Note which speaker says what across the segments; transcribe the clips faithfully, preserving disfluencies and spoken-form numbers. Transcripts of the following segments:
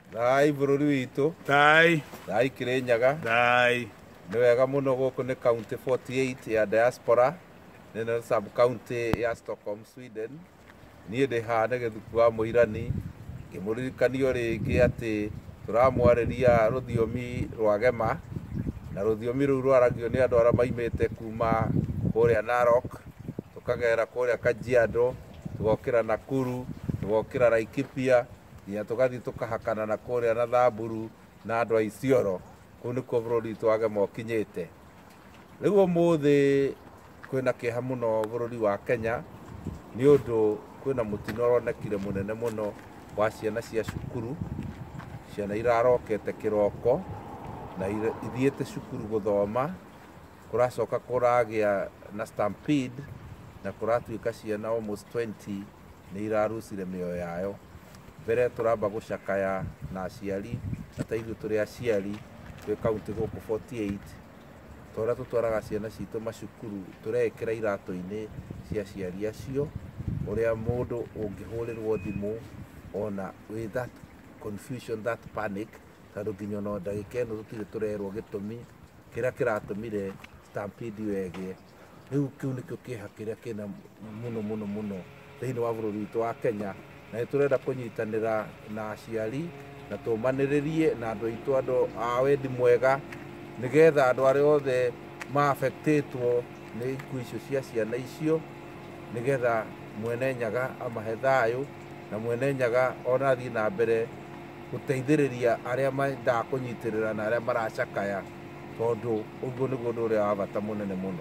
Speaker 1: Thai bururi witu.
Speaker 2: Thai.
Speaker 1: Thai Kirinyaga.
Speaker 2: Thai.
Speaker 1: Nĩ wega mũno gũkũ nĩ county forty-eight ya diaspora. Nĩ sub county ya Stockholm, Sweden. Niĩ ndĩ haha nĩ Gĩthuku wa Mũirani. Ngĩmũririkanio rĩngĩ atĩ tũramwarĩria rũthiomi rwa Gema. Na rũthiomi rũu rwaragio nĩ andũ arĩa maimĩte kuma kũrĩa Narok, tũkagera kũrĩa Kajiado, tũgokĩra Nakuru, tũgokĩra Laikipia, nginya tũgathiĩ tũkahakana na kũrĩa na Thamburu na andũ a Isiolo. Kũu nĩkuo bũrũri witũ wa Gema ũkinyĩte. Rĩu ũmũthĩ kwĩna kĩeha mũno bũrũri wa Kenya nĩ ũndũ kwĩna mũtino ũronekire mũnene mũno wa ciana cia cukuru. Ciana irarokete kĩroko na ithiĩte cukuru gũthoma, kũracoka kũragĩa na stampede na kũratuĩka ciana almost twenty nĩ irarucire mĩoyo yayo. Mbere tũramba gũcakaya na aciari na ta ithuĩ tũrĩ aciari twĩ kaunti gũkũ forty-eight, tũrĩa tũtwaraga ciana citũ macukuru tũrekĩra iratũ-inĩ cia aciari acio, ũrĩa mũndũ ũngĩhũrĩrwo thimũ ona with that confusion, that panic, tondũ nginya no ndagĩka ĩno tũtirĩ tũrerwo gĩtũmi kĩrĩa kĩratũmire stampede ĩyo ĩgĩe. Rĩu kĩu nĩkĩo kĩeha kĩrĩa kĩna mũno mũno mũno thĩinĩ wa bũrũri witũ wa Kenya, na nĩtũrenda kũnyitanĩra na aciari na tũmanĩrĩrie na andũ aitũ, andũ a wendi mwega, nĩgetha andũ arĩa othe ma-affectĩtwo nĩ ikuũ icio cia ciana icio, nĩgetha Mwene Nyaga amahe thayũ na Mwene Nyaga ona athiĩ na mbere gũteithĩrĩria arĩa mendaga kũnyitĩrĩra na arĩa maracakaya, tondũ ũguo nĩguo ũndũ ũrĩa wa bata mũnene mũno.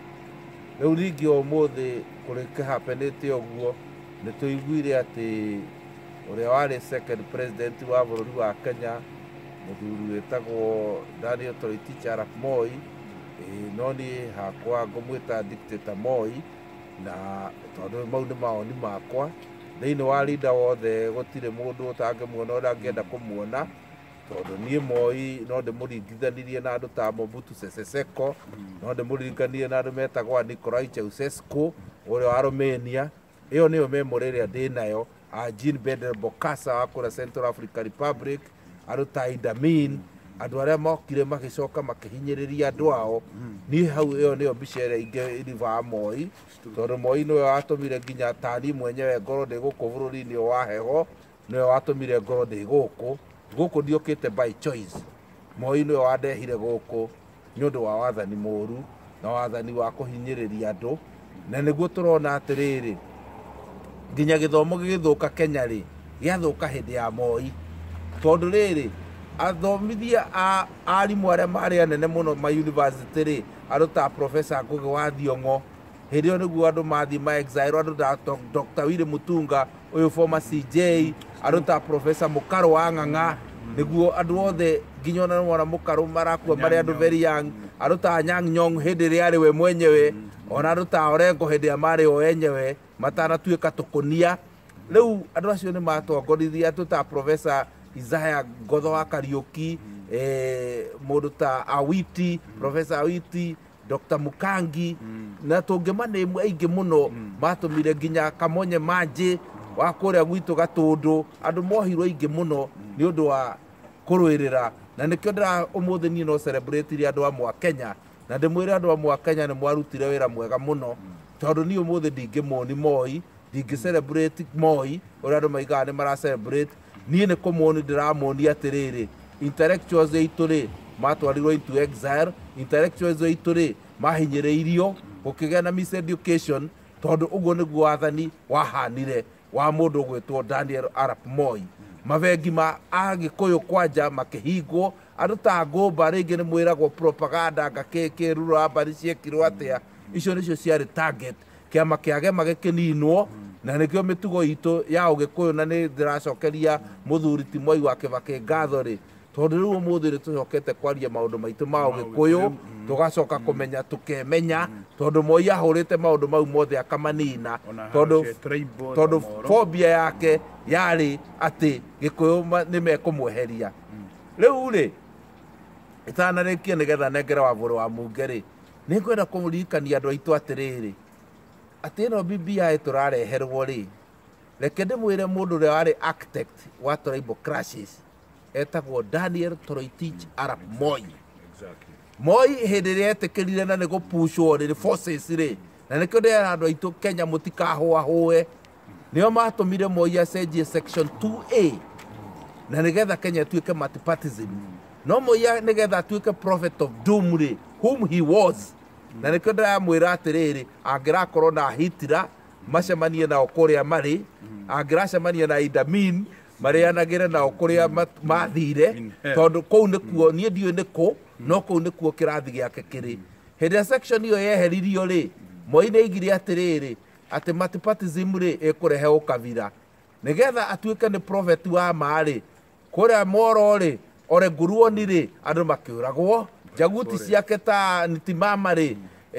Speaker 1: Rĩu ningĩ ũmũthĩ kũrĩ kĩhapenĩte ũguo, nĩ tũiguire atĩ ũrĩa warĩ second president wa bũrũri wa Kenya, mũthuri wĩtagwo Daniel Toroitich arap Moi, no niĩ hakwa ngũmwĩta dictator Moi, na tondũ mau nĩ mawoni makwa. Thĩinĩ wa leader wothe gũtirĩ mũndũ ũtangĩmuona ũrĩa angĩenda kũmuona, tondũ niĩ Moi no ndĩmũringithanirie na andũ ta Mobutu Sese Seko, no ndĩmũringithanirie na andũ metagwo Nicolae Ceausescu ũrĩa wa Romania. Ĩyo nĩyo memory ĩrĩa ndĩ nayo. Jean Bedel Bokassa wa kũrĩa Central African Republic, andũ ta Idi Amin, andũ arĩa mokire magĩcoka makĩhinyĩrĩria andũ ao. Niĩ hau ĩyo nĩyo mbica ĩrĩa ingĩriba Moi, tondũ Moi nĩwe watũmire nginya tani mwenyewe ngorwo ndĩ gũkũ bũrũri-inĩ wa heho, nĩwe watũmire ngorwo ndĩ gũkũ. Gũkũ ndiũkĩte by choice. Moi nĩwe wandehire gũkũ nĩ ũndũ wa wathani mũũru na wathani wa kũhinyĩrĩria andũ, na nĩguo tũrona atĩrĩrĩ, nginya gĩthomo gĩgĩthũka Kenya rĩ, gĩathũka hĩndĩ ya Moi. Tondũ rĩrĩ, athomithia a arimũ arĩa marĩ anene mũno ma university rĩ, andũ ta Professor Ngugi wa Thiong'o, hĩndĩ ĩyo nĩguo andũ mathiĩ ma exile, andũ ta Doctor Willy Mutunga ũyũ former C J, andũ ta Professor Mũkarũ wa Ng'ang'a, nĩguo andũ othe nginya ona mwana Mũkarũ marakua marĩ andũ very young, andũ ta Anyang' Nyong'o hĩndĩ ĩrĩa arĩ we mwenyewe, ona andũ ta Orengo hĩndĩ ĩrĩa marĩ o enyewe matanatuĩka tũkũnia. Rĩu andũ acio nĩ matongorithia, andũ ta Professor Isaiah Ngotho wa Kariũki, eh, mũndũ ta Awiti, Professor Awiti, Doctor Mukangi, na tũngĩmanĩmũ aingĩ mũno matũmire nginya Kamonye Manjĩ wa kũrĩa gwitũ Gatũndũ, andũ mohirwo aingĩ mũno nĩ ũndũ wa kũrũĩrĩra. Na nĩkĩo ndĩra ũmũthĩ niĩ no celebrate andũ amwe a Kenya, na ndĩmwĩre andũ amwe a Kenya nĩ mwarutire wĩra mwega mũno, tondũ niĩ ũmũthĩ ndingĩmũni Moi, ndingĩ celebrate Moi ũrĩa andũ maigaga nĩ mara celebrate. Niĩ nĩ kũmũni ndĩramũni atĩrĩrĩ, intellectuals aitũ rĩ matwarirwo into exile, intellectuals aitũ rĩ mahinyĩrĩirio, gũkĩgĩa na miseducation, tondũ ũguo nĩguo wathani wahanire wa mũndũ ũgwĩtwo Daniel arap Moi. Mabengi ma Agĩkũyũ kwanja makĩhingwo, andũ ta Ngũmba rĩngĩ nĩ mwĩragwo propaganda ngakĩkĩ rura mbari ciekirwo atĩa. Icio nĩcio ciarĩ target, kĩama kĩa Gema gĩkĩninwo, na nĩkĩo mĩtugo itũ ya Ũgĩkũyũ, na nĩ ndĩracokeria mũthuri ti Mwai wa Kĩbakĩ ngatho rĩ, tondũ rĩu ũmũthĩ nĩ tũcokete kwaria maũndũ maitũ ma Ũgĩkũyũ, tũgacoka kũmenya tũkemenya, tondũ Moi ahũrĩte maũndũ mau mothe akamanina, tondũ phobia yake yarĩ atĩ Gĩkũyũ nĩ mekũmweheria. Rĩu rĩ, itanarĩkia nĩgetha nengere Wabũrũ wa Munge rĩ, nĩ ngwenda kũririkania andũ aitũ atĩrĩrĩ, atĩ ĩno B B I tũrareherwo rĩ, reke ndĩmwĩre mũndũ ũrĩa warĩ architect wa tribal clashes etagwo Daniel Toroitich Arap Moi. Moi hĩndĩ ĩrĩa etĩkĩrire na nĩ gũpushwo nĩ forces rĩ, na nĩkĩo ndĩrera andũ aitũ Kenya mũtikahũahũe, nĩo matũmire Moi acenjie section two A na nĩgetha Kenya ĩtuĩke multipartyism. No Moi nĩgetha atuĩke prophet of doom rĩ, whom he was, na nĩkĩo ndĩramwĩra atĩrĩrĩ, angĩrakorwo na Hitler macemanie nao kũrĩa marĩ, angĩracemania na Idi Amin marĩanagĩre nao kũrĩa mathire, tondũ kũu nĩkuo niĩ ndiũĩ nĩkũ, no kũu nĩkuo kĩrathi gĩake kĩrĩ. Hĩndĩ ya section ĩyo yeheririo rĩ, Moi nĩaigire atĩrĩrĩ atĩ multipartyism rĩ ĩkũrehe ũkabira, nĩgetha atuĩke nĩ prophet wa ma rĩ, kũrĩa Moro rĩ, Ole Nguruoni rĩ, andũ makĩũragwo, njaguti ciake ta Ntimama rĩ,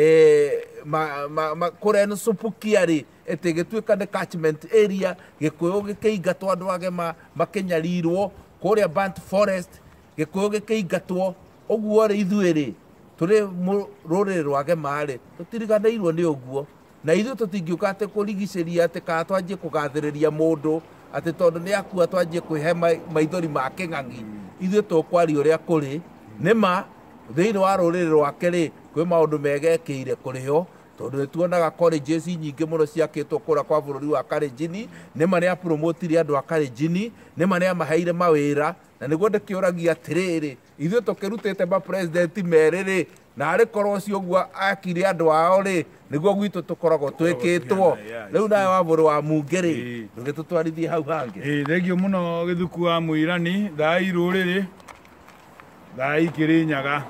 Speaker 1: kũrĩa nĩ Subukia rĩ, ĩtĩ gĩtuĩka nĩ catchment area, Gĩkũyũ gĩkĩingatwo andũ age makĩnyarirwo, kũrĩa Burnt Forest, Gĩkũyũ gĩkĩingatwo. Ũguo rĩ ithuĩ rĩ, tũrĩ rũrĩrĩ rwa Gema rĩ, tũtiriganĩirwo nĩ ũguo, na ithuĩ tũtingĩũka atĩ kũrigicĩria atĩ kana twanjie kũgathĩrĩria mũndũ atĩ tondũ nĩ akua twanjie kwĩhe maithori ma kĩng'ang'i. Ithuĩ tũkwaria ũrĩa kũrĩ, nĩma thĩinĩ wa rũrĩrĩ rwake rĩ, kwĩ maũndũ megekĩire kũrĩho, tondũ nĩtuonaga colleges nyingĩ mũno ciakĩtwo kũrĩa kwa bũrũri wa Kalenjin, nĩma nĩ apromotire andũ a Kalenjin, nĩma nĩ amaheire mawĩra, na nĩguo ndĩkĩũragia atĩrĩrĩ, ithuĩ tũkĩrutĩte ma president merĩ rĩ, na arĩ korwo ũcio ũguo akire andũ ao rĩ, nĩguo gwitũ tũkoragwo twĩkĩtwo. Rĩu nawe Wambũrũ wa Munge rĩ, ndũgĩtũtwarithie hau hangĩ.
Speaker 2: Ĩĩ, thengio mũno Gĩthuku wa Mũirani, thai rũrĩrĩ, thai Kĩrĩnyaga.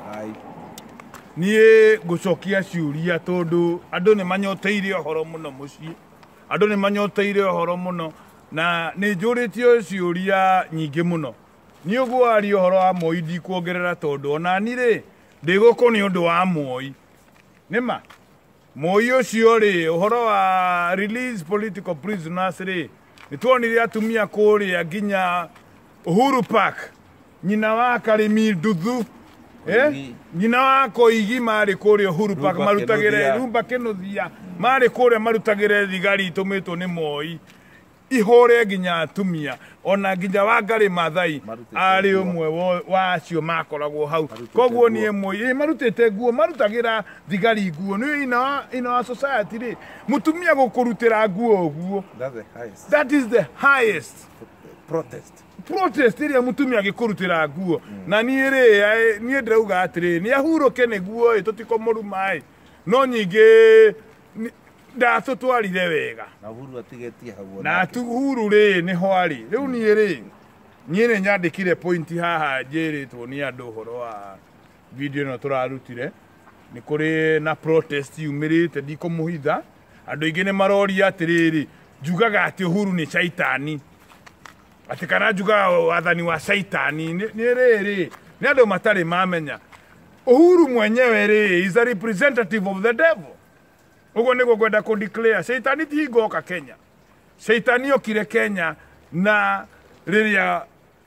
Speaker 2: Niĩ ngũcokia ciũria tondũ andũ nĩ manyoteire ũhoro mũno mũciĩ, andũ nĩ manyoteire ũhoro mũno, na nĩ njũrĩtio ciũria nyingĩ mũno. Niĩ ũguo aria ũhoro wa Moi ndikuongerera tondũ ona ni rĩ, ndĩ gũkũ nĩ ũndũ wa Moi. Nĩma Moi ũcio rĩ, ũhoro wa release political prisoners rĩ, nĩtuonire atumia kũrĩa nginya Uhuru Park, nyina wa Karĩmi Nduthu, eh, nyina wa Koigi marĩ kũrĩa Uhuru Park marutagĩre Rumba Kĩnuthia, marĩ kũrĩa marutagĩre thigari itũmĩtwo nĩ Moi ihũre nginya atumia, ona nginya Wangari Maathai arĩ ũmwe wa acio makoragwo hau. Koguo niĩ Moi marutĩte nguo, marutagĩra thigari nguo. Nĩ ina ina wa society rĩ, mutumia gũkũrutĩra nguo ũguo, that is the highest
Speaker 1: protest
Speaker 2: protest iria mutumia gĩkũrutĩra nguo. Na niĩ rĩ, niĩ ndĩrauga atĩrĩ, nĩ ahurũke nĩguo tũtikomũruma, no nyingĩ ndatũtwarire wega
Speaker 1: na Uhuru atigetie hau
Speaker 2: na Uhuru rĩ nĩ hwari. Rĩu niĩ rĩ, niĩ nĩ nyandĩkire point haha njĩrĩtwo nĩ andũ ũhoro wa video ĩno tũrarutire, nĩ kũrĩ na protest yumĩrĩte, ndikũmũhitha. Andũ aingĩ nĩ maroria atĩrĩrĩ, njugaga atĩ Uhuru nĩ caitani, atĩ kana njugaga wathani wa caitani. Nĩ rĩrĩ, nĩ andũ matarĩ mamenya Uhuru mwenyewe rĩ is a representative of the devil. Ugo nĩguo ngwenda kũ declare caitani ti hingoka Kenya. Caitani okire Kenya na rĩrĩa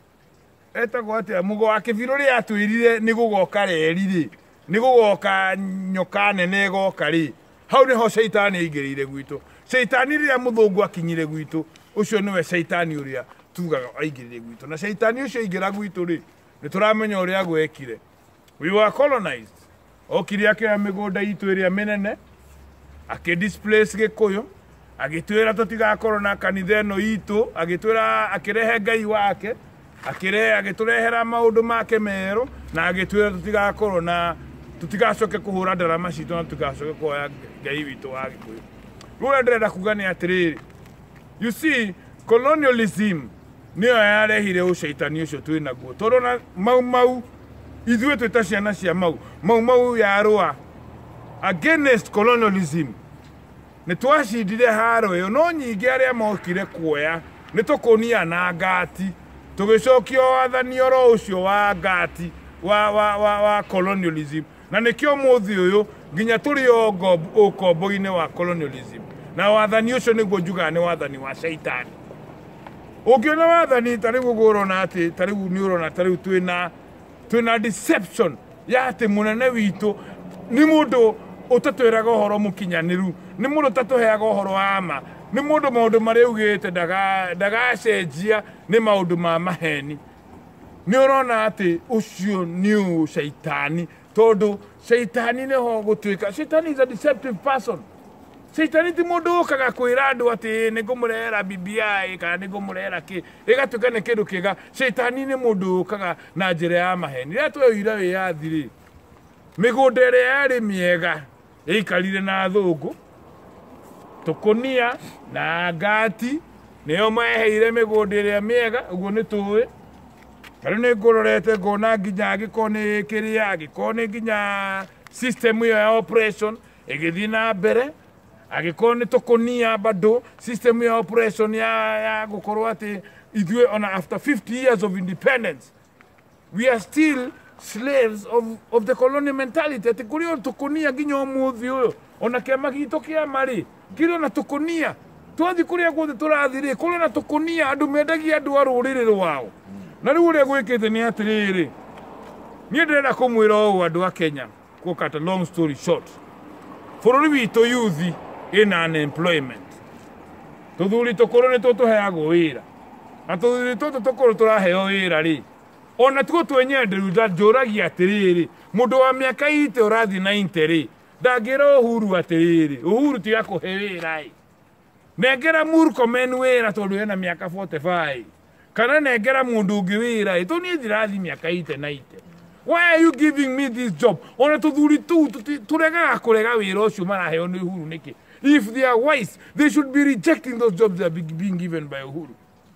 Speaker 2: etagwo atĩa Mũgo wa Kĩbirũ rĩ atwĩrire nĩ gũgoka reri rĩ, nĩ gũgoka nyoka nene ĩgoka rĩ, hau nĩho caitani aingĩrĩire gwitũ. Caitani rĩrĩa mũthũngũ akinyire gwitũ, ũcio nĩwe caitani ũrĩa tugaga aingĩrĩire gwitũ. Na caitani ũcio aingĩra gwitũ rĩ, nĩ tũramenya ũrĩa gwekire. We were colonized. Okire akĩoya mĩgũnda itũ ĩrĩa mĩnene, akĩdisplace Gĩkũyũ, agĩtwĩra tũtigakorwo na kanitha ĩno itũ, agĩtwĩra akĩrehe Ngai wake, akĩrehe agĩtũrehera maũndũ make merũ, na agĩtwĩra tũtigakorwo na tũtigacoke kũhũra ndarama citũ na tũtigacoke kuoya Ngai witũ wa Gĩkũyũ. Rĩu ndĩrenda kuga nĩ atĩrĩrĩ, you see, colonialism nĩyo yarehire ũcaitani ũcio twĩ naguo. Tondũ na mau mau ithuĩ twĩ ta ciana cia mau mau mau yarũa against colonialism. Nĩ twacindire haro ĩyo, no nyingĩ arĩa mokire kuoya nĩ tũkũnia na ngati, tũgĩcokio wathani oro ũcio wa ngati wa wa wa wa colonialism. Na nĩkĩo mũthĩ ũyũ nginya tũrĩ o ũkombo-inĩ wa colonialism. Na wathani ũcio nĩguo njugaga nĩ wathani wa caitani. Ũngĩona wathani ta rĩu ũguo ũrona atĩ ta rĩu nĩ ũrona ta rĩu twĩna twĩna deception ya atĩ mũnene witũ nĩ mũndũ ũtatwĩraga ũhoro mũkinyanĩru, nĩ mũndũ ũtatũheaga ũhoro wa ma, nĩ mũndũ maũndũ marĩa augĩte ndagacenjia nĩ maũndũ ma maheni. ni urona ati ucio ni shaitani todo shaitani ne ho gutuika shaitani is a deceptive person shaitani ti mundu kaga kwira andu ati ni ngumurera B B I kana ni ngumurera ki igatuka ne kindu kiga shaitani ni mundu kaga na njira ya maheni ria twira wi ya thiri migunda ria yari miega ikarire na thungu tukunia na ngati nio maheire migunda ria miega uguo ni tuwi Karo ne ngororete ngona nginya gikoni kiria gikoni nginya system ya operation igithii na mbere agikoni tukunia bado system ya operation ya ya gukorwo ati ithwe on after fifty years of independence we are still slaves of of the colonial mentality ati kurio tukunia nginya umuthi uyo ona kiama gitu kia mari kiro na tukunia twathi kuria guothe turathiri kurio na tukunia andu mendagia andu aruriri rwao na riu ria gwikite ni atiriri ni ndirenda kumwira o andu a Kenya ko cut a long story short bururi witu youth in unemployment tuthuri tukuru ni tutuheagwo wira na tuthuri tutu tukuru turaheo wira ri ona tuko twenyenderu njuragia atiriri mundu wa miaka ite urathi ninety ri ndagira Uhuru atiriri Uhuru tiga kuhe wira i nengera Murkomen wira tondu ena miaka forty-five kana nengera mundu ungi wira i toni thirathi miaka ite ninety why are you giving me this job ona tuthuri tu turega kurega wira ucio maraheo ni Uhuru niki if they are wise they should be rejecting those jobs that are being given by Uhuru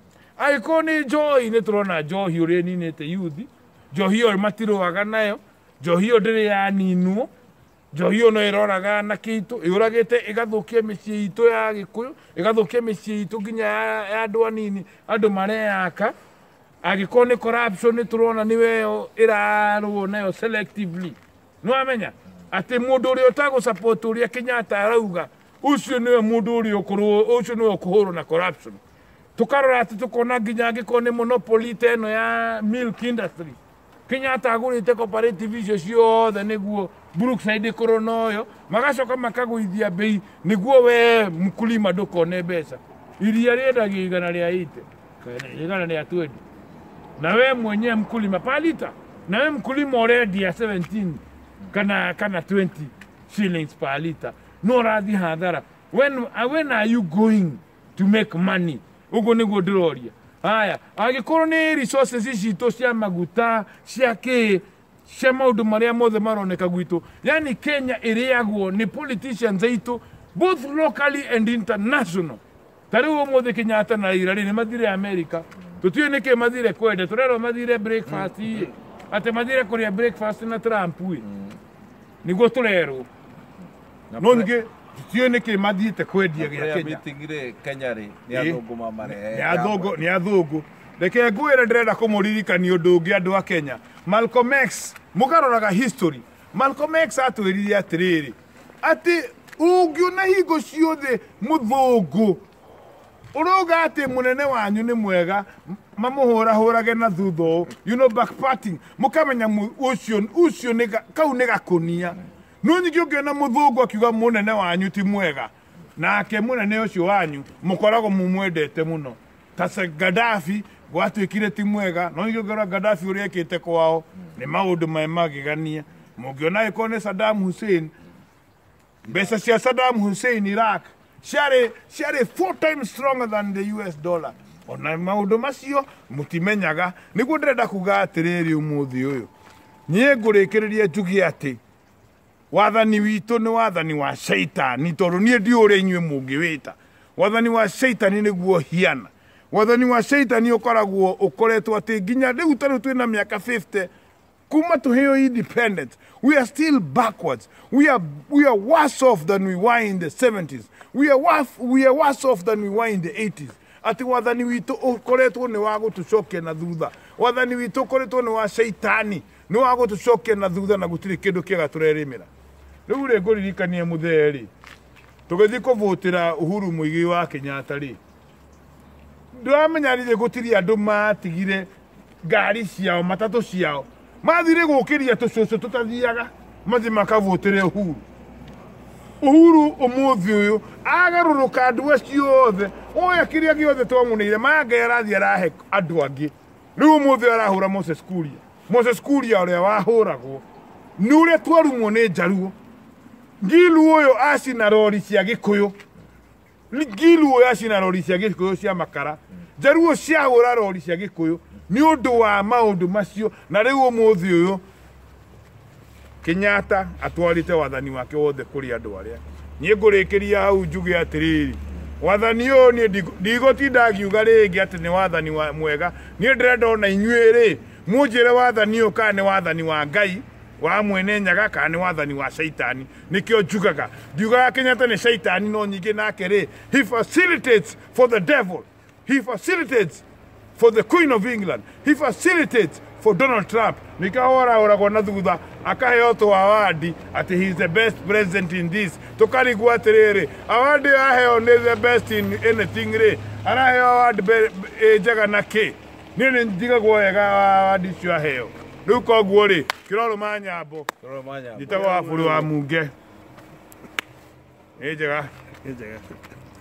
Speaker 2: aikoni joy ne turona johi uri ninete youth johi o matiroaga nayo johi o ndiri ya ninwo johi o no iroraga na kitu iuragite igathukia micii itu ya Gikuyu igathukia micii itu nginya ya andu anini andu mareaka agikoni corruption ni turona niwe irarwo nayo selectively no amenya ati mundu uri otago support uri Kenyatta arauga ucio niwe mundu uri okurwo ucio niwe okuhuru na corruption tukarora ati tukona nginya gikoni monopoly teno ya milk industry Kenyatta agurite cooperative icio ciothe niguo Brookside koronoyo magacoka makagwithia bei niguo we mkulima ndukone mbeca iria riendagia igana ria ite igana ria twenty na we mwenye mkulima palita na we mkulima already seventeen kana kana twenty shillings per liter no rathi hadhara when when are you going to make money ugo niguo ndiroria haya agikorwo ni resources ici to cia maguta cia ki cia maundu maria mothe maroneka gwitu yani Kenya iriagwo ni politicians aitu both locally and international tariu mothe Kenyatta na Raila ni mathire America tutio nike mathire kwende turero mathire breakfast mm. ate mathire kuria breakfast na Trump wi mm. niguo turero no nige tutio nike mathiite kwendia gya Kenya
Speaker 1: mitingire Kenya ri ni athungu mamare
Speaker 2: ni athungu ni athungu reke ngwire ndirenda kumuririkania undu ungi andu a Kenya Malcolm X mugaroraga history Malcolm X atwirire atiriri ati ungiona hingo ciothe muthungu uroga ati munene wanyu ni mwega mamuhura hurage na thutho you know backparting mukamenya ucio ucio ni kau ni gakunia no nyingi ungiona muthungu akiuga munene wanyu ti mwega nake munene ucio wanyu mukorago mumwendete muno ta Gaddafi gwatwikire ti mwega no nyingi ungiona Gaddafi uri ekite kwao ni maundu mai magigania mungiona ikone Saddam Hussein besa cia Saddam Hussein Iraq share share four times stronger than the U S dollar ona maundu macio mutimenyaga niguo ndirenda kuga atiriri umuthi uyu nie ngurikiririe njugi ati wathani witu ni wathani wa shaitani tondu nie ndi uri inywe mungiwita wathani wa shaitani niguo hiana wathani wa shaitani ukoragwo ukoretwo ati nginya riu tariu twina miaka fifty kuma tuheo independent we are still backwards we are we are worse off than we were in the seventies we are worse we are worse off than we were in the eighties ati wathani witu ukoretwo ni wa gutucokia na thutha wathani witu ukoretwo ni wa shaitani ni wa gutucokia na thutha na gutiri kindu kiega turerimira riu ri nguririkanie mutheri tugithi kuvutira Uhuru Muigi wa Kenyatta ri ndamenya ri gutiri andu matigire ngari ciao matatu ciao mathire gukiria tucucu tutathiaga mathi makavutire Uhuru Uhuru umuthi uyu agaruruka andu acio othe oya kiria giothe twamunire manga arathi arahe andu angi riu muthe arahura Moses Kuria Moses Kuria uria wahuragwo ni uria twarumwo ni njaruo Ngilu uyo acina rori cia Gikuyu Ngilu uyo acina rori cia Gikuyu cia makara njaruo ciahura rori cia Gikuyu ni undu wa maundu macio na riu umuthi uyu Kenyatta atwarite wathani wake wothe kuri andu aria nie ngurikiria hau njuge atiriri wathani uyu ni ndigotinda ngiuga ringi ati ni wathani wa mwega nie ndirenda ona inyuiri munjire wathani uyu kana ni wathani wa Ngai wa mwene nyaga kana ni wathani wa shaitani nikio njugaga ndiuga Kenyatta ni shaitani no nyingi nake ri he facilitates for the devil he facilitates for the Queen of England he facilitates for Donald Trump nikahora ora kwa thutha akaheo to award ati he is the best president in this tukarigwa atiriri award aheo ni the best in anything ri araheo award jaga nake nini ndiga gwega award cio aheo riu koguo ri kiroro manyambo
Speaker 1: kiroro manyambo
Speaker 2: nditago wa buru wa munge ejega ejega